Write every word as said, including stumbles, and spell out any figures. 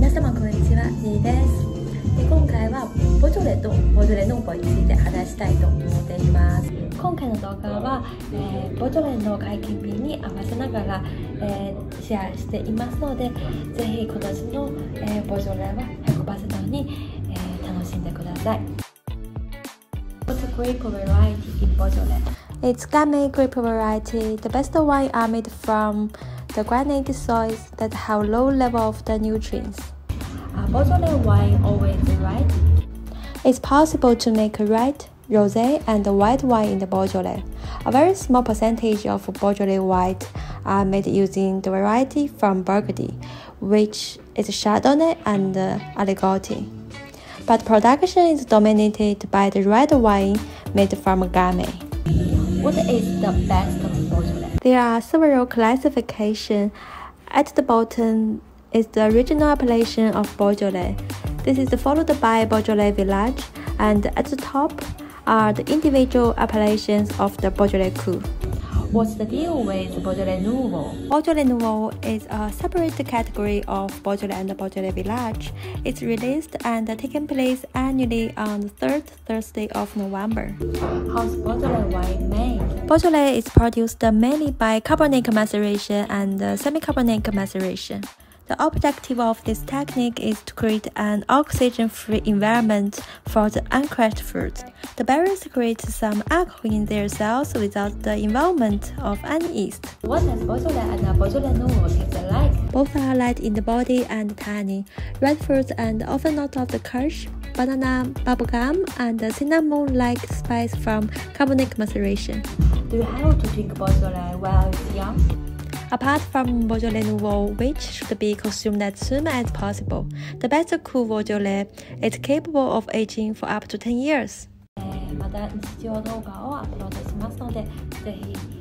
皆様こんにちは、リーです。で今回はボジョレとボジョレ・ヌーボーについて話したいと思っています。今回の動画は、えー、ボジョレの解禁日に合わせながら、えー、シェアしていますので、ぜひ今年の、えー、ボジョレは ひゃくパーセント に、えー、楽しんでください。What's a grape variety in Beaujolais? It's Gamay grape variety. The best wine are made from the granite soils that have low level of the nutrients. Are Beaujolais wine always right? It's possible to make red, rosé, and white wine in the Beaujolais. A very small percentage of Beaujolais white are made using the variety from Burgundy, which is Chardonnay and Aligoté. But production is dominated by the red wine made from Gamay. What is the best of Beaujolais? There are several classifications. At the bottom is the original appellation of Beaujolais. This is followed by Beaujolais Village, and at the top are the individual appellations of the Beaujolais Cru. What's the deal with Beaujolais Nouveau? Beaujolais Nouveau is a separate category of Beaujolais and Beaujolais Village. It's released and taken place annually on the third Thursday of November. How's Beaujolais wine made? Beaujolais is produced mainly by carbonic maceration and semi-carbonic maceration. The objective of this technique is to create an oxygen-free environment for the uncrushed fruit. The berries secrete some alcohol in their cells without the involvement of any yeast. What does Beaujolais and Beaujolais Nouveau taste like? Both are light in the body and tangy. Red fruits and often note of the kirsch, banana, bubblegum, and cinnamon-like spice from carbonic maceration. Do you have to drink Beaujolais while it's young? Apart from Beaujolais Nouveau, which should be consumed as soon as possible, the best cool Beaujolais is capable of aging for up to ten years. また日常動画をアップロードしますので、ぜひ